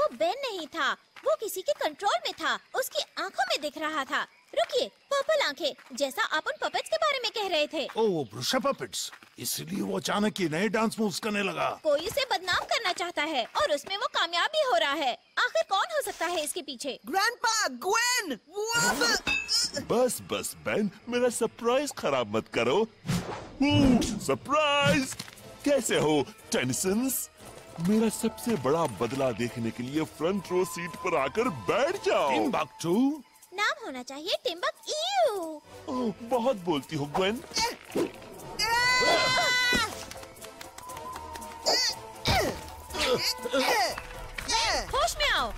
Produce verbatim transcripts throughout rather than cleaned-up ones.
वो बेन नहीं था, वो किसी के कंट्रोल में था। उसकी आंखों में दिख रहा था। रुकिए, पर्पल आंखें, जैसा आप उन पपेट्स के बारे में कह रहे थे। ओह, वो ब्रुशा पपेट्स, इसलिए वो अचानक ये नए डांस मूव्स करने लगा। कोई उसे बदनाम करना चाहता है और उसमें वो कामयाब भी हो रहा है। आखिर कौन हो सकता है इसके पीछे? ग्रैंडपा, ग्वेन, वो बस बस बेन, मेरा सरप्राइज खराब मत करो। सरप्राइज! कैसे हो टेनिसन्स? मेरा सबसे बड़ा बदला देखने के लिए फ्रंट रो सीट पर आकर बैठ जाओ। टिम्बक्टू? नाम होना चाहिए टिम्बक। इयू। ओह, बहुत बोलती हो ग्वेन। होश में आओ।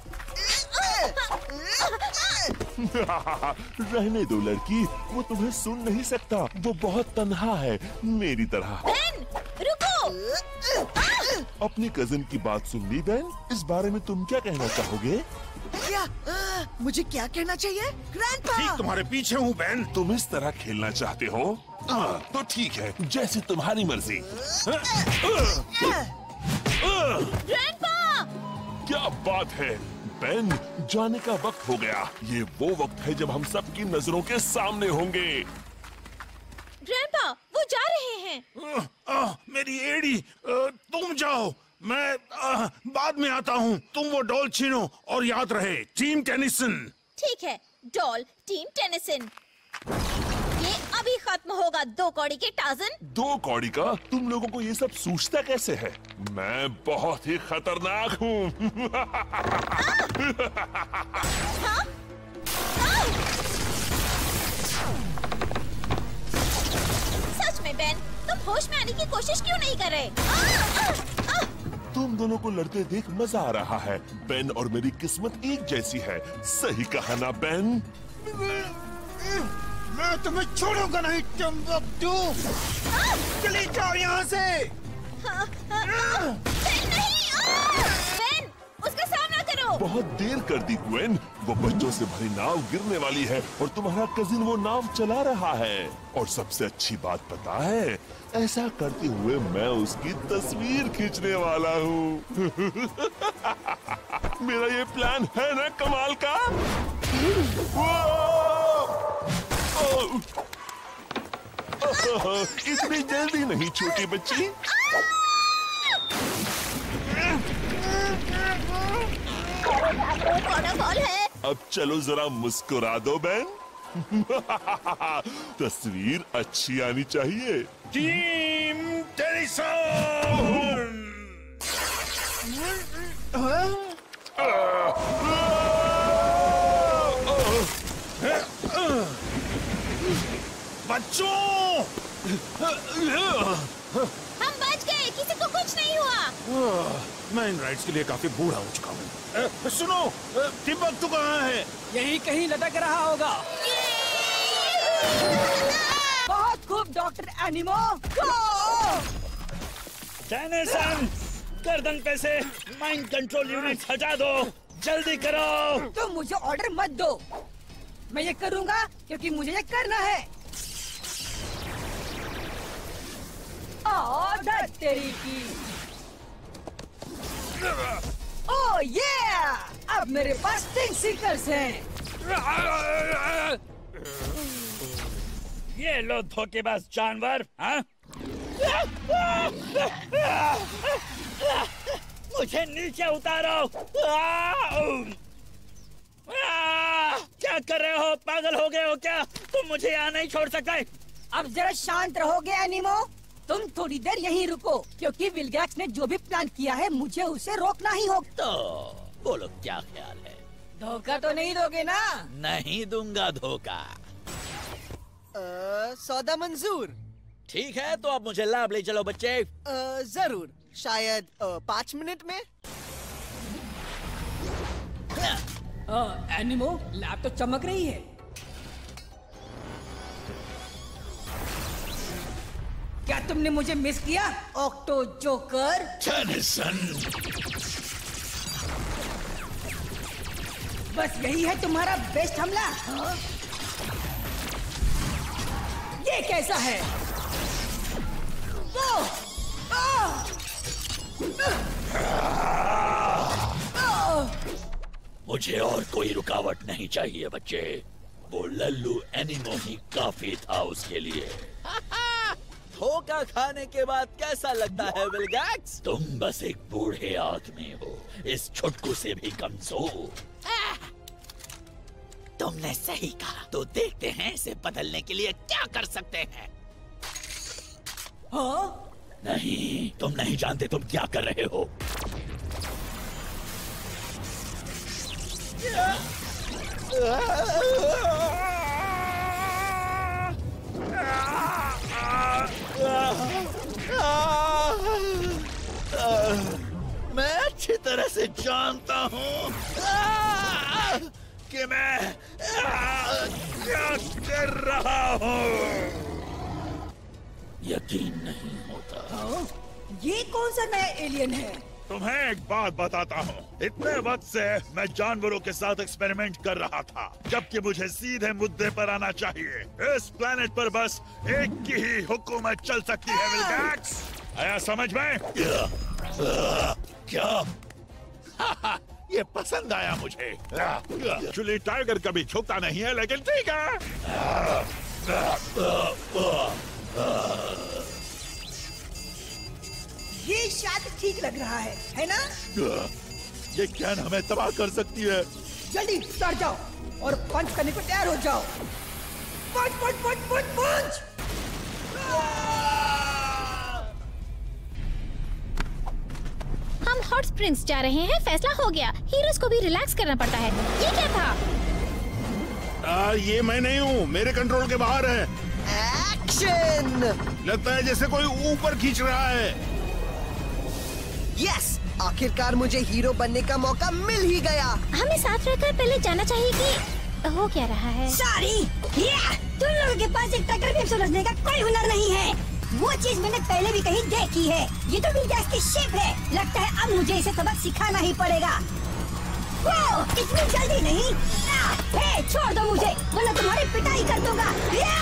रहने दो लड़की, वो तुम्हें सुन नहीं सकता। वो बहुत तन्हा है, मेरी तरह। बेन, रुको। अपनी कजिन की बात सुन ली बेन? इस बारे में तुम क्या कहना चाहोगे? क्या? आ, मुझे क्या कहना चाहिए? ग्रैंडपा! ठीक तुम्हारे पीछे हूँ बेन। तुम इस तरह खेलना चाहते हो? आ, तो ठीक है, जैसे तुम्हारी मर्जी। ग्रैंडपा! क्या बात है बेन, जाने का वक्त हो गया। ये वो वक्त है जब हम सबकी नजरों के सामने होंगे। ग्रैंडपा, वो जा रहे हैं। आह, आह, मेरी एड़ी। आह, तुम जाओ, मैं आह, बाद में आता हूँ। तुम वो डॉल छीनो और याद रहे, टीम टेनिसन। ठीक है, डॉल टीम टेनिसन। ये अभी खत्म होगा, दो कौड़ी के टार्ज़न। दो कौड़ी का? तुम लोगों को ये सब सूझता कैसे है? मैं बहुत ही खतरनाक हूँ। हाँ? सच में बेन, तुम होश में आने की कोशिश क्यों नहीं कर रहे? आ, आ, आ! तुम दोनों को लड़ते देख मजा आ रहा है। बेन और मेरी किस्मत एक जैसी है। सही कहा ना बेन? मैं तुम्हें छोड़ूंगा नहीं टिम्बक्टू। चली जाओ यहाँ से। बेन नहीं! आ! बेन, उसका सामना करो। बहुत देर कर दी ग्वेन। वो बच्चों से भरी नाव गिरने वाली है और तुम्हारा कजिन वो नाव चला रहा है। और सबसे अच्छी बात पता है, ऐसा करते हुए मैं उसकी तस्वीर खींचने वाला हूँ। मेरा ये प्लान है ना कमाल का? इतनी जल्दी नहीं छोटी बच्ची। बड़ा बॉल है। अब चलो जरा मुस्कुरा दो बेन। तस्वीर अच्छी आनी चाहिए। Team Tennyson! बच्चों! हम बच गए, किसी को कुछ नहीं हुआ। मैं इन राइड्स के लिए काफी बूढ़ा हो चुका हूँ। सुनो, टिम्बक्टू कहाँ है? यही कहीं लटक रहा होगा। बहुत खूब डॉक्टर एनिमो। टेनिसन, गर्दन पे से माइंड कंट्रोल यूनिट हटा दो, जल्दी करो। तुम मुझे ऑर्डर मत दो, मैं ये करूँगा क्योंकि मुझे ये करना है। ऑर्डर तेरी की। ओह ये, अब मेरे पास तीन सीकर्स हैं। ये लो धोखेबाज जानवर, हाँ? मुझे नीचे उतारो। क्या कर रहे हो? पागल हो गए हो क्या? तुम मुझे यहाँ नहीं छोड़ सकते। अब जरा शांत रहोगे एनिमो? तुम थोड़ी देर यहीं रुको, क्योंकि विलगैक्स ने जो भी प्लान किया है मुझे उसे रोकना ही होगा। तो बोलो क्या ख्याल है? धोखा तो नहीं दोगे ना? नहीं दूंगा धोखा। आ, सौदा मंजूर। ठीक है, तो अब मुझे लैब ले चलो बच्चे। आ, जरूर, शायद आ, पाँच मिनट में। आ, एनिमो, लैब तो चमक रही है। क्या तुमने मुझे मिस किया, ऑक्टो जोकर? टेनिसन, बस यही है तुम्हारा बेस्ट हमला? हाँ? ये कैसा है? ओ! आ! आ! आ! मुझे और कोई रुकावट नहीं चाहिए बच्चे। वो लल्लू एनिमो ही काफी था उसके लिए। धोखा खाने के बाद कैसा लगता है विल्गैक्स? तुम बस एक बूढ़े आदमी हो, इस छुटकू से भी कमजोर। तुमने सही कहा। तो देखते हैं इसे बदलने के लिए क्या कर सकते हैं। हाँ? नहीं, तुम नहीं जानते तुम क्या कर रहे हो। मैं अच्छी तरह से जानता हूँ कि मैं क्या कर रहा हूँ। यकीन नहीं होता। ये कौन सा नया एलियन है? तुम्हें एक बात बताता हूँ, इतने वक्त से मैं जानवरों के साथ एक्सपेरिमेंट कर रहा था, जबकि मुझे सीधे मुद्दे पर आना चाहिए। इस प्लेनेट पर बस एक की ही हुकूमत चल सकती है विल्गैक्स। आया समझ में? क्या? ये पसंद आया मुझे। एक्चुअली टाइगर कभी झुकता नहीं है, लेकिन ठीक है। ये शायद ठीक लग रहा है, है ना? ये कैन हमें तबाह कर सकती है। जल्दी स्टार्ट जाओ और पंच करने को तैयार हो जाओ। पंच पंच पंच पंच पंच। हम हॉट स्प्रिंग्स जा रहे हैं, फैसला हो गया। हीरोज को भी रिलैक्स करना पड़ता है। ये क्या था? आ, ये मैं नहीं हूँ, मेरे कंट्रोल के बाहर है। एक्शन! लगता है जैसे कोई ऊपर खींच रहा है। यस, आखिरकार मुझे हीरो बनने का मौका मिल ही गया। हमें साथ रहकर पहले जानना चाहिए कि हो क्या रहा है। सॉरी, तुम लोगों के पास एक टक्कर भी समझने का कोई हुनर नहीं है। वो चीज मैंने पहले भी कहीं देखी है। ये तो विल्गैक्स की शिप है। लगता है अब मुझे इसे सबक सिखाना ही पड़ेगा। वो इतनी जल्दी नहीं। आ, हे, छोड़ दो मुझे, वरना तुम्हारी पिटाई कर दूंगा।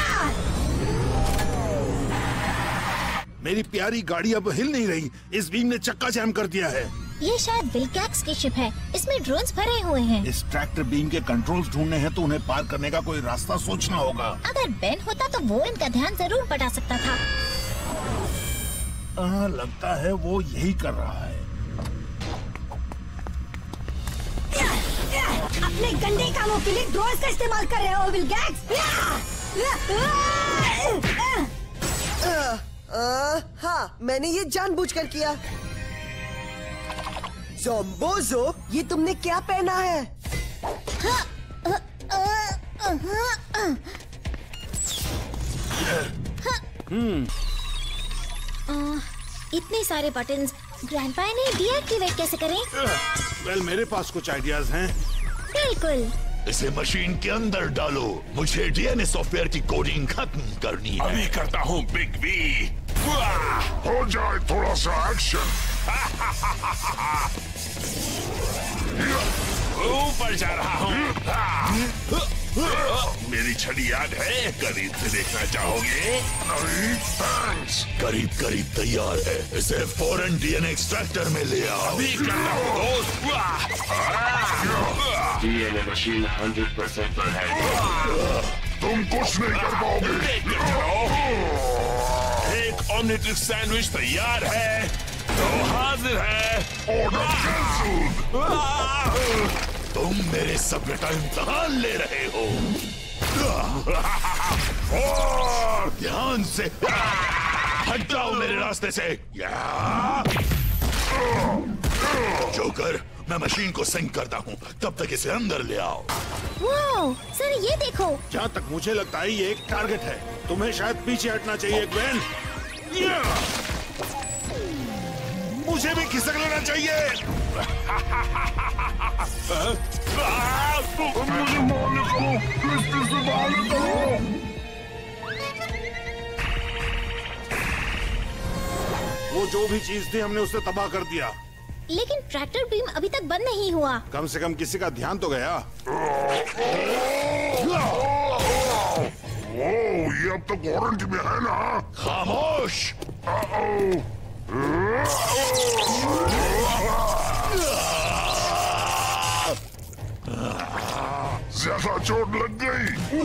मेरी प्यारी गाड़ी अब हिल नहीं रही। इस बीम ने चक्का जाम कर दिया है। ये शायद विल्गैक्स की शिप है। इसमें ड्रोन्स भरे हुए हैं। इस ट्रैक्टर बीम के कंट्रोल्स ढूंढने हैं तो उन्हें पार करने का कोई रास्ता सोचना होगा। अगर बेन होता तो वो इनका ध्यान जरूर बटा सकता था। आ, लगता है वो यही कर रहा है। अपने गंदे कामों के लिए ड्रोन्स का इस्तेमाल कर रहे हो विल्गैक्स। हाँ, मैंने ये जानबूझकर किया। ज़ोम्बोज़ो, ये तुमने क्या पहना है? इतने सारे बटन्स ग्रैंडपा ने डीएक्टिवेट कैसे करें? वेल, मेरे पास कुछ आइडियाज हैं। बिल्कुल। इसे मशीन के अंदर डालो। मुझे डीएनए सॉफ्टवेयर की कोडिंग खत्म करनी है। अभी करता हूँ बिग बी। हो जाए थोड़ा सा एक्शन। ऊपर जा रहा हूँ। मेरी छड़ी याद है? करीब से देखना चाहोगे? करीब करीब तैयार है। इसे फौरन डीएनए एक्सट्रैक्टर में ले आओ। अभी करता हूँ दोस्त। डीएनए मशीन हंड्रेड परसेंट पर है। तुम कुछ नहीं कर पाओगे। एक ओमनिट्रिक्स सैंडविच तैयार है। तो हाजिर है। Order cancel. तुम मेरे सब्र का इम्तिहान ले रहे हो। और ध्यान से हट जाओ मेरे रास्ते से। जोकर, मैं मशीन को सिंक करता हूँ, तब तक इसे अंदर ले आओ। वाओ, सर ये देखो। जहाँ तक मुझे लगता है ये एक टारगेट है। तुम्हें शायद पीछे हटना चाहिए ग्वेन। मुझे भी खिसक लेना चाहिए। मुझे मारने करो, किसके से मारने करो। वो जो भी चीज थी हमने उसे तबाह कर दिया। लेकिन ट्रैक्टर बीम अभी तक बंद नहीं हुआ। कम से कम किसी का ध्यान तो गया। ओ, ये अब तक वारंटी में है ना? खामोश। ज्यादा चोट लग गई।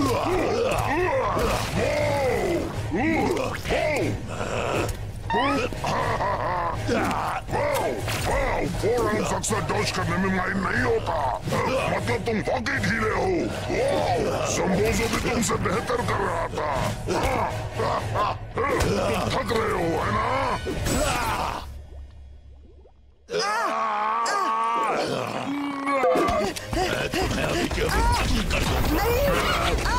फौरन सक्सेस डॉज करने में माइंड नहीं होता, मतलब तुम हॉकी ढीले हो। संबोजो भी तुमसे बेहतर कर रहा था। तुम थक रहे हो है ना? मैं अभी के अभी कर दूंगा।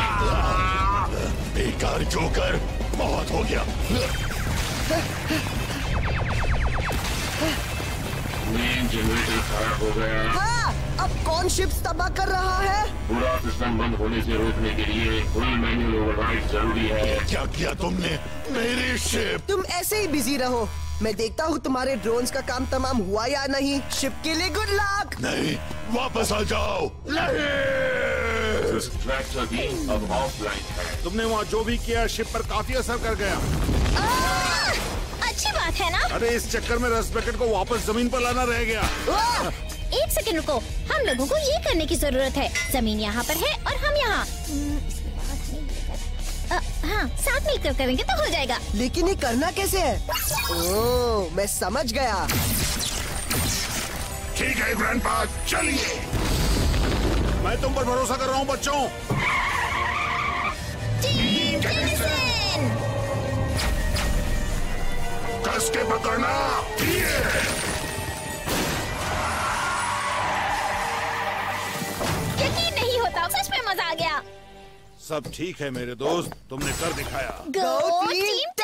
बेकार जोकर, बहुत हो गया। मेन जनरेटर खराब हो गया। हाँ, अब कौन शिप तबाह कर रहा है? पूरा सिस्टम बंद होने से रोकने के लिए फुल मैनुअल ओवरराइड जरूरी है। क्या किया तुमने मेरी शिप? तुम ऐसे ही बिजी रहो, मैं देखता हूँ तुम्हारे ड्रोन्स का काम तमाम हुआ या नहीं। शिप के लिए गुड लक। नहीं, वापस आ जाओ। ट्रैक्टर भी अब ऑफलाइन है। तुमने वहाँ जो भी किया शिप पर काफी असर कर गया। आ, अच्छी बात है ना? अरे इस चक्कर में रस पैकेट को वापस जमीन पर लाना रह गया। एक सेकंड रुको, हम लोगों को ये करने की जरूरत है। जमीन यहाँ पर है और हम यहाँ। हाँ, साथ मिलकर करेंगे तो हो जाएगा। लेकिन ये करना कैसे है? ओह, मैं समझ गया। ठीक है ग्रैंडपा, चलिए। मैं तुम पर भरोसा कर रहा हूँ बच्चों। टीम जेनिसन! कस के पकड़ना। यकीन नहीं होता, सच में मजा आ गया। सब ठीक है मेरे दोस्त, तुमने कर दिखाया। गो टीम टीम